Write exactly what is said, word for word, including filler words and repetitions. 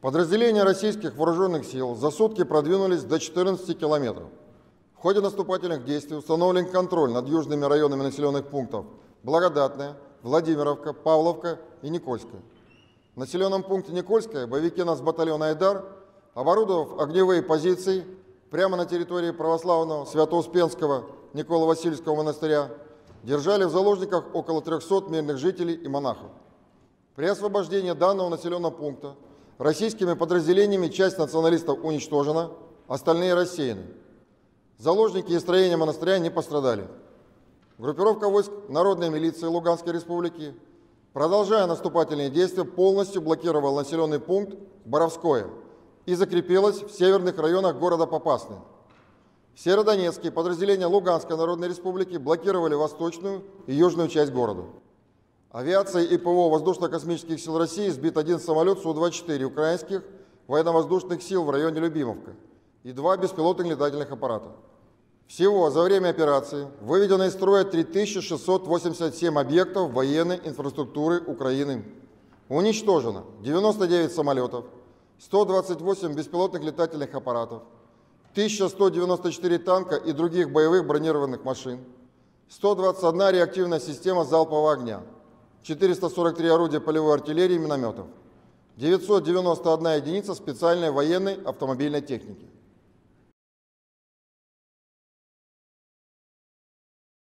Подразделения российских вооруженных сил за сутки продвинулись до четырнадцати километров. В ходе наступательных действий установлен контроль над южными районами населенных пунктов Благодатная, Владимировка, Павловка и Никольская. В населенном пункте Никольская боевики нацбатальона «Айдар», оборудовав огневые позиции прямо на территории православного Свято-Успенского Николо-Васильевского монастыря, держали в заложниках около трёхсот мирных жителей и монахов. При освобождении данного населенного пункта российскими подразделениями часть националистов уничтожена, остальные рассеяны. Заложники и строения монастыря не пострадали. Группировка войск Народной милиции Луганской республики, продолжая наступательные действия, полностью блокировала населенный пункт Боровское и закрепилась в северных районах города Попасный. В Северодонецке подразделения Луганской Народной республики блокировали восточную и южную часть города. Авиацией и ПВО Воздушно-космических сил России сбит один самолет Су двадцать четыре украинских военно-воздушных сил в районе Любимовка и два беспилотных летательных аппарата. Всего за время операции выведено из строя три тысячи шестьсот восемьдесят семь объектов военной инфраструктуры Украины. Уничтожено девяносто девять самолетов, сто двадцать восемь беспилотных летательных аппаратов, тысяча сто девяносто четыре танка и других боевых бронированных машин, сто двадцать одна реактивная система залпового огня, четыреста сорок три орудия полевой артиллерии и минометов, девятьсот девяносто одна единица специальной военной автомобильной техники.